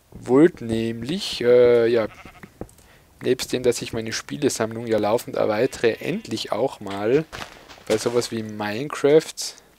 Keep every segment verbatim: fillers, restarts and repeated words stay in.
wollte nämlich, äh, ja, nebst dem, dass ich meine Spielesammlung ja laufend erweitere, endlich auch mal bei sowas wie Minecraft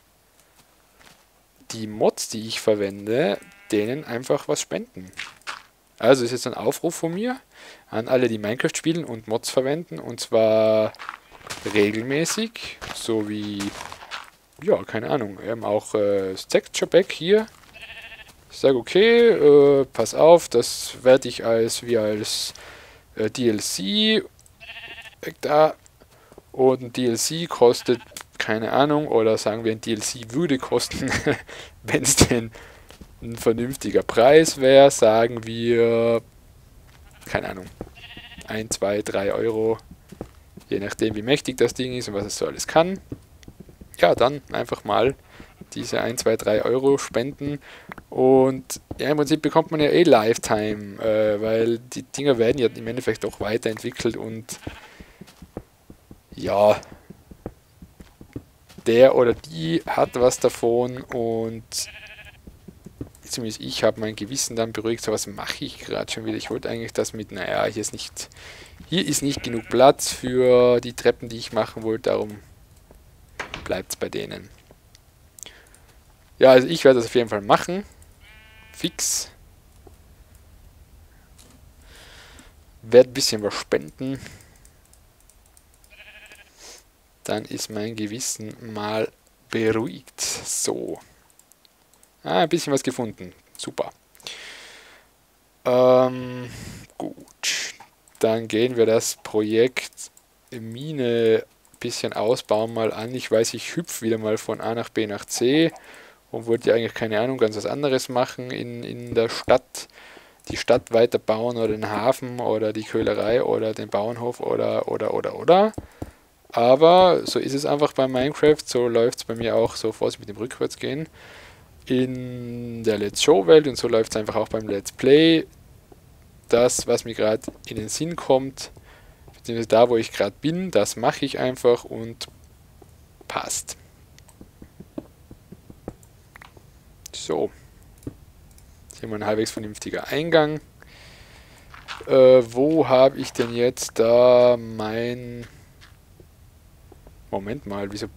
die Mods, die ich verwende, denen einfach was spenden. Also ist jetzt ein Aufruf von mir an alle, die Minecraft spielen und Mods verwenden, und zwar regelmäßig, so wie, ja, keine Ahnung, eben auch äh, das Texture Pack hier. Ich sage, okay, äh, pass auf, das werde ich als, wie als äh, D L C da, und ein D L C kostet, keine Ahnung, oder sagen wir, ein D L C würde kosten, wenn es denn ein vernünftiger Preis wäre, sagen wir, keine Ahnung, ein, zwei, drei Euro, je nachdem wie mächtig das Ding ist und was es so alles kann. Ja, dann einfach mal diese ein, zwei, drei Euro spenden, und ja, im Prinzip bekommt man ja eh Lifetime, äh, weil die Dinger werden ja im Endeffekt auch weiterentwickelt, und ja, der oder die hat was davon, und zumindest ich habe mein Gewissen dann beruhigt. So, was mache ich gerade schon wieder? Ich wollte eigentlich das mit, naja, hier ist nicht, hier ist nicht genug Platz für die Treppen, die ich machen wollte, darum bleibt es bei denen. Ja, also ich werde das auf jeden Fall machen. Fix. Werde ein bisschen was spenden. Dann ist mein Gewissen mal beruhigt. So. Ah, ein bisschen was gefunden. Super. Ähm, gut. Dann gehen wir das Projekt Mine ein bisschen ausbauen mal an. Ich weiß, ich hüpfe wieder mal von A nach B nach C und wollte ja eigentlich, keine Ahnung, ganz was anderes machen in, in der Stadt. Die Stadt weiterbauen oder den Hafen oder die Köhlerei oder den Bauernhof oder, oder, oder, oder. Aber so ist es einfach bei Minecraft, so läuft es bei mir auch, so Vorsicht mit dem Rückwärtsgehen, in der Let's Show-Welt, und so läuft es einfach auch beim Let's Play. Das, was mir gerade in den Sinn kommt, beziehungsweise da, wo ich gerade bin, das mache ich einfach und passt. So. Hier mal ein halbwegs vernünftiger Eingang. Äh, wo habe ich denn jetzt da mein... Moment mal, wieso...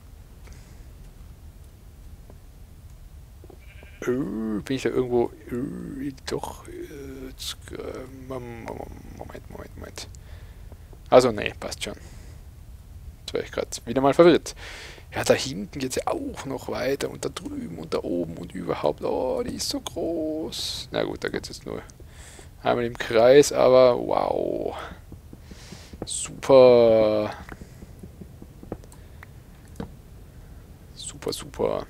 Äh, bin ich da irgendwo... Äh, doch... Äh, Moment, Moment, Moment. Also, nee, passt schon. Jetzt war ich gerade wieder mal verwirrt. Ja, da hinten geht es ja auch noch weiter, und da drüben und da oben und überhaupt. Oh, die ist so groß. Na gut, da geht es jetzt nur einmal im Kreis, aber wow. Super. Super, super.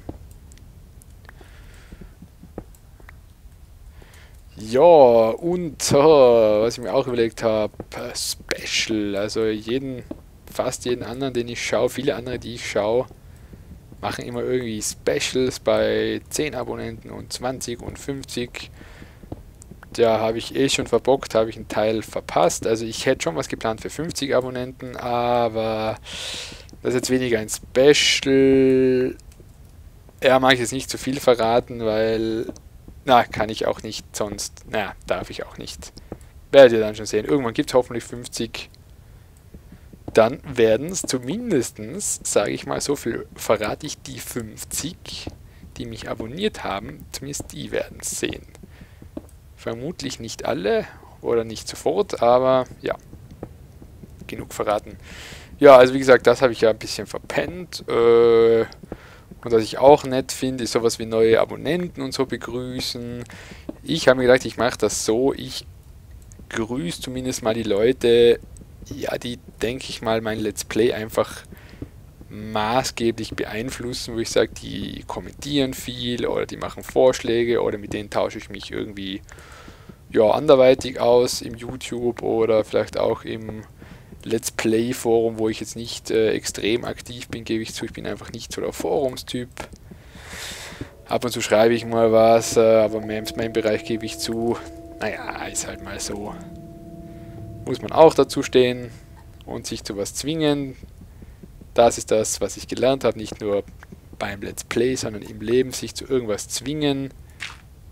Ja, und oh, was ich mir auch überlegt habe, Special. Also jeden, fast jeden anderen, den ich schaue, viele andere, die ich schaue, machen immer irgendwie Specials bei zehn Abonnenten und zwanzig und fünfzig. Da habe ich eh schon verbockt, habe ich einen Teil verpasst. Also ich hätte schon was geplant für fünfzig Abonnenten, aber das ist jetzt weniger ein Special. Ja, mag ich jetzt nicht zu viel verraten, weil, na, kann ich auch nicht, sonst, na, darf ich auch nicht. Werdet ihr dann schon sehen. Irgendwann gibt es hoffentlich fünfzig. Dann werden es zumindestens, sage ich mal, so viel verrate ich, die fünfzig, die mich abonniert haben, zumindest die werden es sehen. Vermutlich nicht alle oder nicht sofort, aber ja, genug verraten. Ja, also wie gesagt, das habe ich ja ein bisschen verpennt. Äh, und was ich auch nett finde, ist sowas wie neue Abonnenten und so begrüßen. Ich habe mir gedacht, ich mache das so, ich grüße zumindest mal die Leute, ja, die, denke ich mal, mein Let's Play einfach maßgeblich beeinflussen, wo ich sage, die kommentieren viel oder die machen Vorschläge oder mit denen tausche ich mich irgendwie, ja, anderweitig aus im YouTube oder vielleicht auch im Let's Play Forum, wo ich jetzt nicht äh, extrem aktiv bin, gebe ich zu, ich bin einfach nicht so der Forumstyp. Ab und zu schreibe ich mal was, äh, aber mehr in meinem Bereich gebe ich zu, naja, ist halt mal so. Muss man auch dazu stehen und sich zu was zwingen. Das ist das, was ich gelernt habe, nicht nur beim Let's Play, sondern im Leben, sich zu irgendwas zwingen.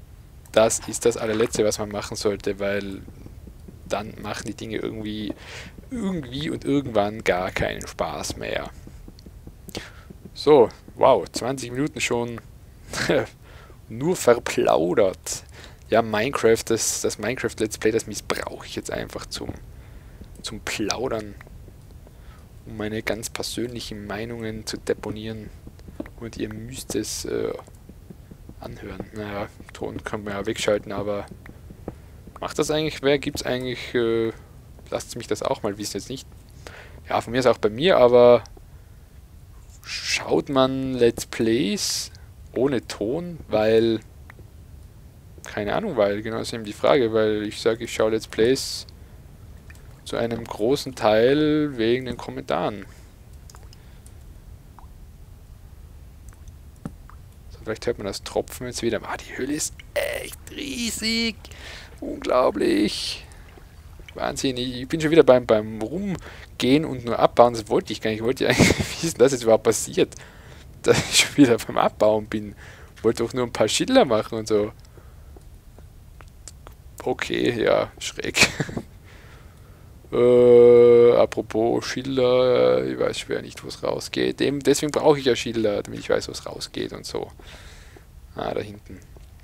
das ist das allerletzte, was man machen sollte, weil dann machen die Dinge irgendwie, irgendwie und irgendwann gar keinen Spaß mehr. So, wow, zwanzig Minuten schon nur verplaudert. Ja, Minecraft, das, das Minecraft Let's Play, das missbrauche ich jetzt einfach zum, zum Plaudern, um meine ganz persönlichen Meinungen zu deponieren. Und ihr müsst es äh, anhören. Naja, Ton kann man ja wegschalten, aber macht das eigentlich wer? Gibt es eigentlich, äh, lasst mich das auch mal wissen, jetzt nicht. Ja, von mir ist auch bei mir, aber schaut man Let's Plays ohne Ton, weil, keine Ahnung, weil, genau das ist eben die Frage, weil ich sage, ich schaue Let's Plays zu einem großen Teil wegen den Kommentaren. So, vielleicht hört man das Tropfen jetzt wieder. Ah, die Höhle ist echt riesig. Unglaublich. Wahnsinn. Ich bin schon wieder beim, beim Rumgehen und nur abbauen. Das wollte ich gar nicht. Ich wollte ja eigentlich wissen, dass jetzt überhaupt passiert. Dass ich schon wieder beim Abbauen bin. Ich wollte doch nur ein paar Schilder machen und so. Okay, ja, schräg. äh, apropos Schilder, ich weiß schwer nicht, wo es rausgeht. Dem, deswegen brauche ich ja Schilder, damit ich weiß, wo es rausgeht und so. Ah, da hinten.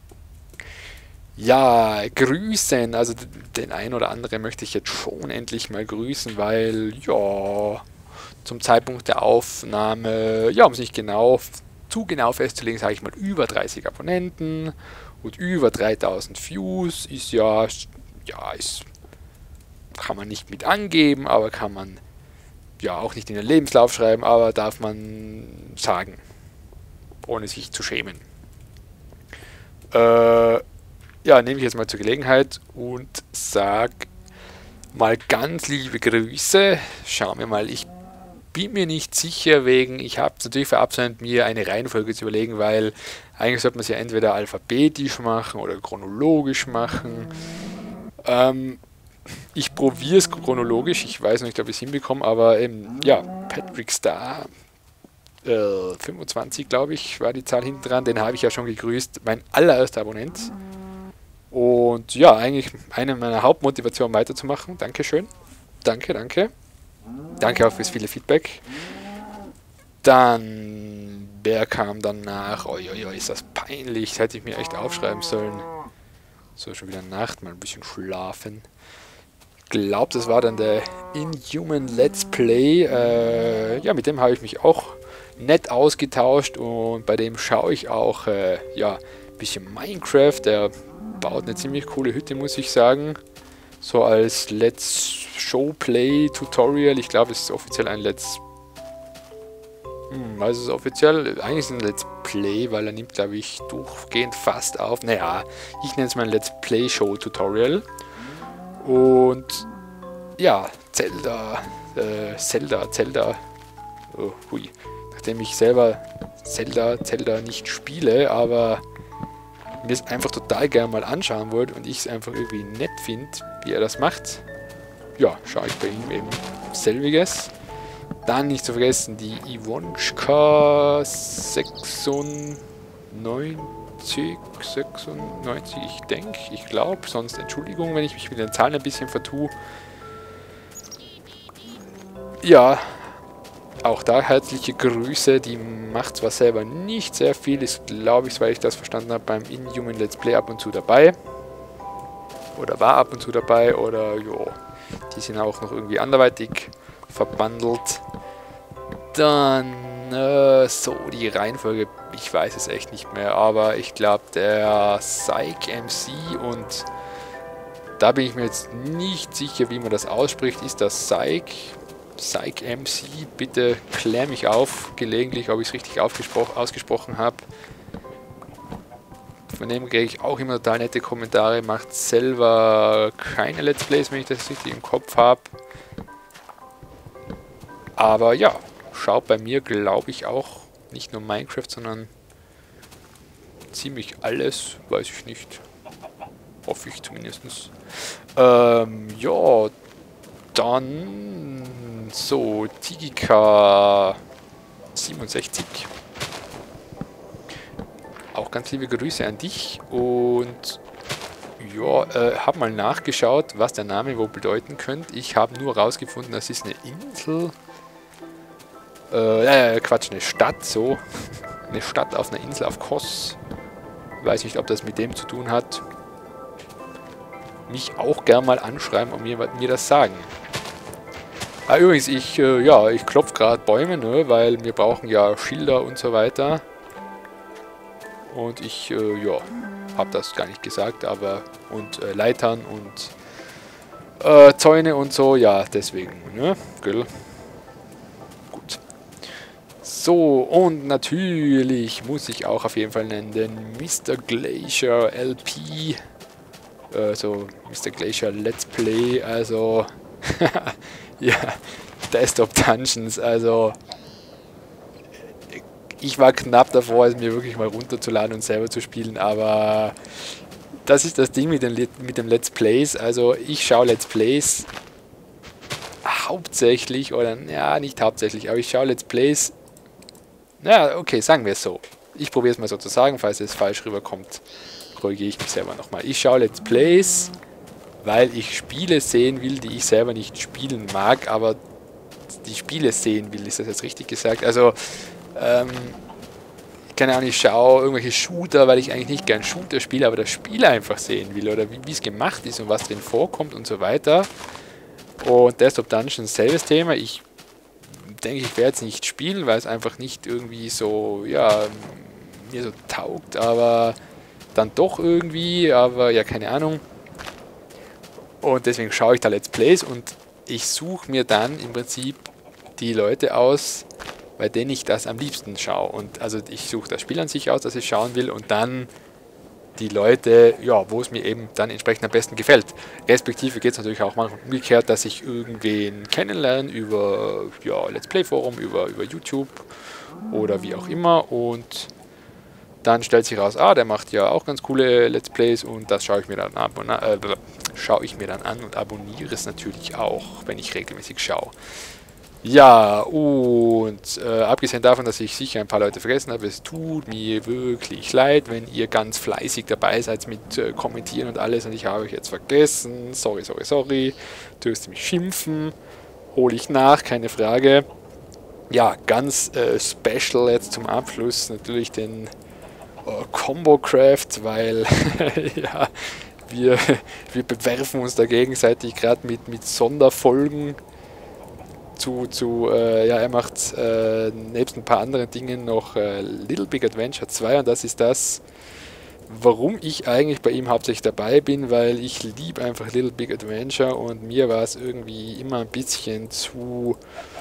Ja, grüßen. Also den einen oder anderen möchte ich jetzt schon endlich mal grüßen, weil, ja, zum Zeitpunkt der Aufnahme, ja, um es nicht genau, zu genau festzulegen, sage ich mal, über dreißig Abonnenten und über dreitausend Views ist ja, ja, ist, kann man nicht mit angeben, aber kann man ja auch nicht in den Lebenslauf schreiben, aber darf man sagen, ohne sich zu schämen. Äh, ja, nehme ich jetzt mal zur Gelegenheit und sag mal ganz liebe Grüße. Schauen wir mal, ich bin mir nicht sicher wegen, ich habe natürlich verabsäumt, mir eine Reihenfolge zu überlegen, weil eigentlich sollte man es ja entweder alphabetisch machen oder chronologisch machen. Ähm, ich probiere es chronologisch, ich weiß nicht, ob ich es hinbekomme, aber ähm, ja, Patrick Star äh, fünfundzwanzig, glaube ich, war die Zahl hinten dran, den habe ich ja schon gegrüßt, mein allererster Abonnent. Und ja, eigentlich eine meiner Hauptmotivationen weiterzumachen. Dankeschön. Danke, danke. Danke auch fürs viele Feedback. Dann, wer kam danach? Oi, oi, oi, ist das peinlich. Das hätte ich mir echt aufschreiben sollen. So, schon wieder Nacht, mal ein bisschen schlafen. Ich glaube, das war dann der Inhuman Let's Play. Äh, ja, mit dem habe ich mich auch nett ausgetauscht und bei dem schaue ich auch, äh, ja, ein bisschen Minecraft. Der baut eine ziemlich coole Hütte, muss ich sagen. So als Let's Show Play Tutorial. Ich glaube, es ist offiziell ein Let's... Hm, also es ist offiziell, eigentlich ist es ein Let's Play, weil er nimmt, glaube ich, durchgehend fast auf. Naja, ich nenne es mal ein Let's Play Show Tutorial. Und ja, Zelda, äh, Zelda, Zelda. Oh, hui. Nachdem ich selber Zelda, Zelda nicht spiele, aber mir es einfach total gerne mal anschauen wollte und ich es einfach irgendwie nett finde, wie er das macht, ja, schaue ich bei ihm eben selbiges. Dann nicht zu vergessen die Ivonchka sechsundneunzig, sechsundneunzig, ich denke, ich glaube, sonst Entschuldigung, wenn ich mich mit den Zahlen ein bisschen vertue. Ja, auch da herzliche Grüße, die macht zwar selber nicht sehr viel, ist, glaube ich, weil ich das verstanden habe, beim Inhuman Let's Play ab und zu dabei. Oder war ab und zu dabei, oder jo, die sind auch noch irgendwie anderweitig verbandelt. Dann, äh, so, die Reihenfolge, ich weiß es echt nicht mehr, aber ich glaube, der Psych M C und da bin ich mir jetzt nicht sicher, wie man das ausspricht, ist das Psych... Psych M C, bitte klär mich auf, gelegentlich, ob ich es richtig ausgesprochen habe. Von dem kriege ich auch immer total nette Kommentare, macht selber keine Let's Plays, wenn ich das richtig im Kopf habe. Aber ja, schaut bei mir, glaube ich, auch nicht nur Minecraft, sondern ziemlich alles, weiß ich nicht. Hoffe ich zumindest. Ähm, ja, dann so, Tigika siebenundsechzig. Auch ganz liebe Grüße an dich und ja, äh, habe mal nachgeschaut, was der Name wohl bedeuten könnte. Ich habe nur herausgefunden, das ist eine Insel. Äh, äh, Quatsch, eine Stadt, so. Eine Stadt auf einer Insel auf Kos. Weiß nicht, ob das mit dem zu tun hat. Mich auch gern mal anschreiben und mir, mir das sagen. Ah, übrigens, ich, äh, ja, ich klopfe gerade Bäume, ne, weil wir brauchen ja Schilder und so weiter. Und ich, äh, ja, habe das gar nicht gesagt, aber, und äh, Leitern und äh, Zäune und so, ja, deswegen, ne, gell. Gut. So, und natürlich muss ich auch auf jeden Fall nennen den Mister Glacier L P, äh, so Mister Glacier Let's Play, also, ja, Desktop Dungeons, also ich war knapp davor, es mir wirklich mal runterzuladen und selber zu spielen, aber das ist das Ding mit den, mit dem Let's Plays, also ich schaue Let's Plays hauptsächlich, oder ja, nicht hauptsächlich, aber ich schaue Let's Plays, ja, okay, sagen wir es so, ich probiere es mal so zu sagen, falls es falsch rüberkommt, korrigiere ich mich selber nochmal. Ich schaue Let's Plays, weil ich Spiele sehen will, die ich selber nicht spielen mag, aber die Spiele sehen will, ist das jetzt richtig gesagt? Also, ähm, keine Ahnung, ich schaue irgendwelche Shooter, weil ich eigentlich nicht gern Shooter spiele, aber das Spiel einfach sehen will oder wie es gemacht ist und was drin vorkommt und so weiter. Und Desktop Dungeons, selbes Thema. Ich denke, ich werde es nicht spielen, weil es einfach nicht irgendwie so, ja, mir so taugt, aber dann doch irgendwie, aber ja, keine Ahnung. Und deswegen schaue ich da Let's Plays und ich suche mir dann im Prinzip die Leute aus, bei denen ich das am liebsten schaue. Und also ich suche das Spiel an sich aus, das ich schauen will, und dann die Leute, ja, wo es mir eben dann entsprechend am besten gefällt. Respektive geht es natürlich auch manchmal umgekehrt, dass ich irgendwen kennenlerne über, ja, Let's Play Forum, über, über YouTube oder wie auch immer, und dann stellt sich raus, ah, der macht ja auch ganz coole Let's Plays und das schaue ich mir dann an, äh, schaue ich mir dann an und abonniere es natürlich auch, wenn ich regelmäßig schaue. Ja, und äh, abgesehen davon, dass ich sicher ein paar Leute vergessen habe, es tut mir wirklich leid, wenn ihr ganz fleißig dabei seid mit äh, Kommentieren und alles und ich habe euch jetzt vergessen. Sorry, sorry, sorry. Dürft ihr mich schimpfen. Hole ich nach, keine Frage. Ja, ganz äh, special jetzt zum Abschluss natürlich den äh, Combo Craft, weil ja, wir, wir bewerfen uns da gegenseitig gerade mit, mit Sonderfolgen. Zu, zu äh, ja, er macht äh, nebst ein paar anderen Dingen noch äh, Little Big Adventure zwei, und das ist das, warum ich eigentlich bei ihm hauptsächlich dabei bin, weil ich liebe einfach Little Big Adventure und mir war es irgendwie immer ein bisschen zu,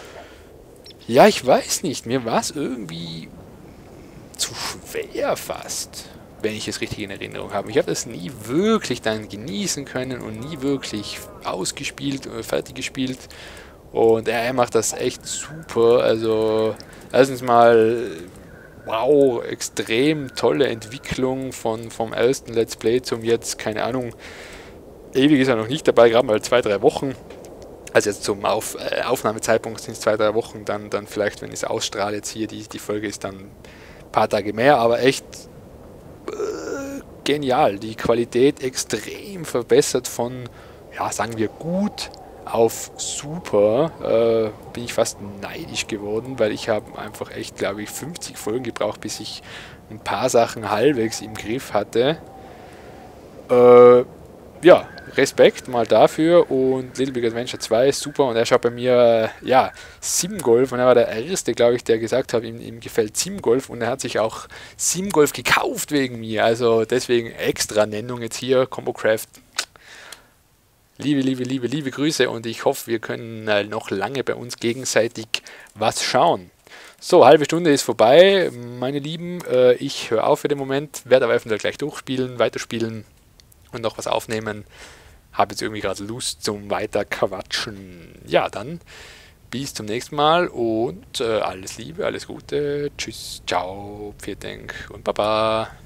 ja, ich weiß nicht, mir war es irgendwie zu schwer fast, wenn ich es richtig in Erinnerung habe. Ich habe das nie wirklich dann genießen können und nie wirklich ausgespielt oder fertig gespielt. Und er macht das echt super, also erstens mal, wow, extrem tolle Entwicklung von, vom ersten Let's Play zum jetzt, keine Ahnung, ewig ist er noch nicht dabei, gerade mal zwei, drei Wochen, also jetzt zum Auf, äh, Aufnahmezeitpunkt sind es zwei, drei Wochen, dann, dann vielleicht, wenn ich es ausstrahle jetzt hier, die, die Folge ist dann ein paar Tage mehr, aber echt äh, genial, die Qualität extrem verbessert von, ja, sagen wir gut, auf super, äh, bin ich fast neidisch geworden, weil ich habe einfach echt, glaube ich, fünfzig Folgen gebraucht, bis ich ein paar Sachen halbwegs im Griff hatte. Äh, ja, Respekt mal dafür, und Little Big Adventure zwei ist super, und er schaut bei mir, äh, ja, Simgolf, und er war der erste, glaube ich, der gesagt hat, ihm, ihm gefällt Simgolf, und er hat sich auch Simgolf gekauft wegen mir, also deswegen extra Nennung jetzt hier, Combo Craft. Liebe, liebe, liebe, liebe Grüße, und ich hoffe, wir können äh, noch lange bei uns gegenseitig was schauen. So, halbe Stunde ist vorbei, meine Lieben. Äh, ich höre auf für den Moment, werde aber eventuell gleich durchspielen, weiterspielen und noch was aufnehmen. Habe jetzt irgendwie gerade Lust zum Weiterquatschen. Ja, dann bis zum nächsten Mal und äh, alles Liebe, alles Gute. Tschüss, ciao, Pfiat Dank und Baba.